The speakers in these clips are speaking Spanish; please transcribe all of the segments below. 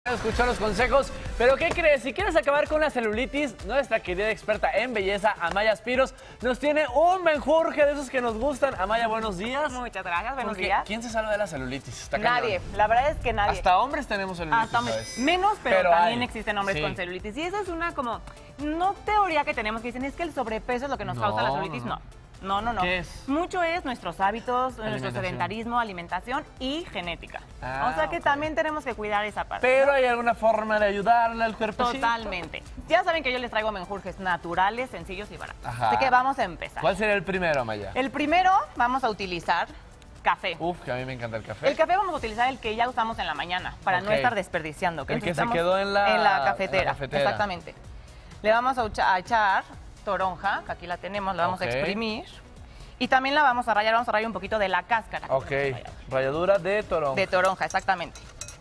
Escuchó los consejos, pero ¿qué crees? Si quieres acabar con la celulitis, nuestra querida experta en belleza, Amaya Spiros, nos tiene un menjurje de esos que nos gustan. Amaya, buenos días. Muchas gracias, buenos días. ¿Quién se salva de la celulitis? Está nadie, cañón. la verdad es que nadie. Hasta hombres tenemos celulitis, Hasta hombres. ¿sabes? Menos, pero también hay. existen hombres Sí. con celulitis. Y esa es una como, no teoría que tenemos que dicen, es que el sobrepeso es lo que nos causa la celulitis. No. ¿Qué es? Mucho es nuestros hábitos, nuestro Alimentación. sedentarismo, alimentación y genética. Ah, o sea que ok. también tenemos que cuidar esa parte. Pero ¿no? hay alguna forma de ayudarle al cuerpo. Totalmente. Ya saben que yo les traigo menjurjes naturales, sencillos y baratos. Ajá. Así que vamos a empezar. ¿Cuál sería el primero, Amaya? El primero vamos a utilizar café. Uf, que a mí me encanta el café. El café vamos a utilizar el que ya usamos en la mañana para Ok. no estar desperdiciando. El que se Necesitamos quedó en la cafetera. cafetera. Exactamente. Le vamos a echar toronja, que aquí la tenemos, la vamos Ok. a exprimir. Y también la vamos a rallar un poquito de la cáscara. Ok, ralladura de toronja. De toronja, exactamente.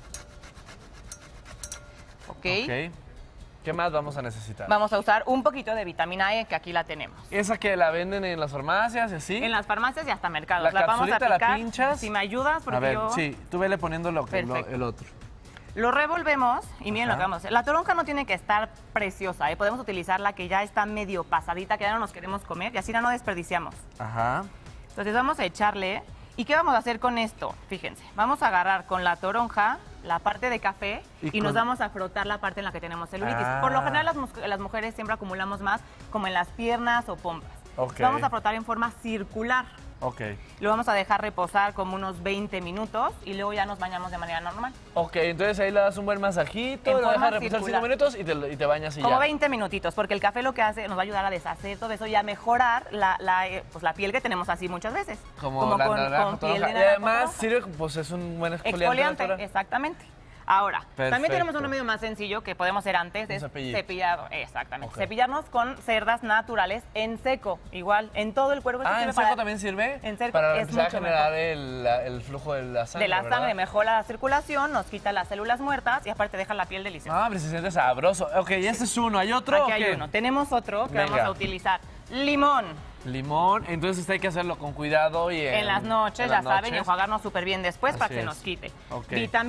Ok. Ok. ¿Qué más vamos a necesitar? Vamos a usar un poquito de vitamina E, que aquí la tenemos. Esa que la venden en las farmacias y así. En las farmacias y hasta mercados. La vamos a capsulita la picar. pinchas. Si me ayudas, porque A ver, yo... sí, tú vele poniendo Perfecto. el otro. Lo revolvemos y miren Ajá. lo que vamos a hacer. La toronja no tiene que estar preciosa, ¿eh? Podemos utilizar la que ya está medio pasadita, que ya no nos queremos comer y así ya no desperdiciamos. Ajá. Entonces vamos a echarle. ¿Y qué vamos a hacer con esto? Fíjense, vamos a agarrar con la toronja la parte de café y nos vamos a frotar la parte en la que tenemos celulitis. Ah. Por lo general las mujeres siempre acumulamos más como en las piernas o pompas. Ok. Vamos a frotar en forma circular. Ok. Lo vamos a dejar reposar como unos 20 minutos y luego ya nos bañamos de manera normal. Ok, entonces ahí le das un buen masajito, En lo forma dejas reposar 5 circular. minutos y te bañas y Como ya. 20 minutitos, porque el café lo que hace nos va a ayudar a deshacer todo eso y a mejorar la piel que tenemos así muchas veces. Como la naranja, con piel de toronja. Y naranja, además toronja. sirve, pues es un buen exfoliante. Exfoliante, natural. exactamente. Ahora, Perfecto. también tenemos uno medio más sencillo que podemos hacer antes, Un es cepillito. cepillado, exactamente. Ok. Cepillarnos con cerdas naturales en seco, igual, en todo el cuerpo. Esto Ah, sirve ¿en seco para- también sirve? En seco para es empezar a mucho generar el flujo de la sangre, de la ¿verdad? sangre, mejora la circulación, nos quita las células muertas y aparte deja la piel deliciosa. Ah, pero se siente sabroso. Ok, este es uno. ¿Hay otro? Aquí o hay qué? uno. Tenemos otro que Venga. vamos a utilizar. Limón. Limón, entonces hay que hacerlo con cuidado y En las noches, en las ya saben, y noches. enjuagarnos súper bien después para Así que es. nos quite. Ok.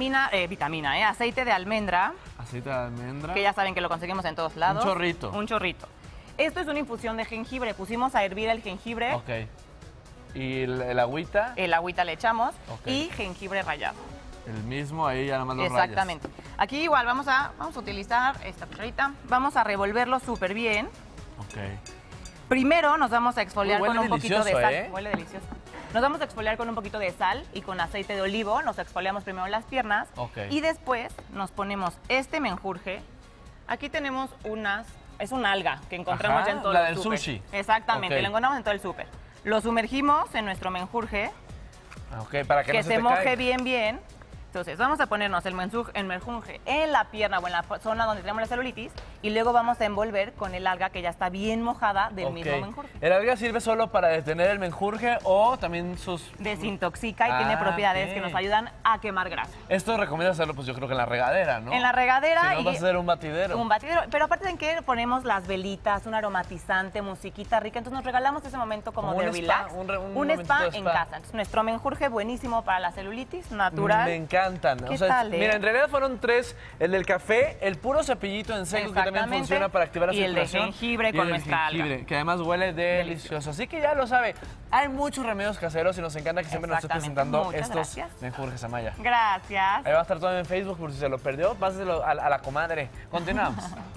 Aceite de almendra, Aceite de almendra. que ya saben que lo conseguimos en todos lados. Un chorrito. Un chorrito. Esto es una infusión de jengibre. Pusimos a hervir el jengibre, Ok. ¿Y el agüita? el agüita le echamos Ok. y jengibre rallado. El mismo, ahí ya nomás lo Exactamente. Aquí igual vamos a utilizar esta cucharita. Vamos a revolverlo súper bien. rayas. Ok. Primero nos vamos a exfoliar Uy, huele con un poquito de delicioso, sal. ¿eh? Huele delicioso. Nos vamos a exfoliar con un poquito de sal y con aceite de olivo. Nos exfoliamos primero las piernas. Ok. Y después nos ponemos este menjurje. Aquí tenemos es una alga que encontramos Ajá, ya en todo la el del súper. sushi. Exactamente, Ok. lo encontramos en todo el súper. Lo sumergimos en nuestro menjurje, Ok, para que, que no se se te moje caiga. bien, bien. Entonces vamos a ponernos el menjurje en la pierna o en la zona donde tenemos la celulitis y luego vamos a envolver con el alga que ya está bien mojada del Ok. mismo menjurje. ¿El alga sirve solo para detener el menjurje o también sus...? Desintoxica y tiene Ah, propiedades ok. que nos ayudan a quemar grasa. Esto recomienda hacerlo, pues yo creo que en la regadera, ¿no? En la regadera Si no, vas a hacer un batidero. un batidero. Pero aparte de que ponemos las velitas, un aromatizante, musiquita rica, entonces nos regalamos ese momento como Como de un spa, relax. un Un spa momentito de en spa. casa. Entonces, nuestro menjurje buenísimo para la celulitis, natural. Me encantan. ¿Qué O sea, tal, mira, en realidad fueron 3. El del café, el puro cepillito en seco que también Exactamente. funciona para activar la Y el de circulación. jengibre y con el de nuestra alga. jengibre, que además huele delicioso. Así que ya lo sabe, hay muchos remedios caseros y nos encanta que siempre nos estés Exactamente. presentando Muchas estos gracias. menjurjes, Amaya. Gracias. Ahí va a estar todo en Facebook por si se lo perdió, páselo a la comadre. Continuamos.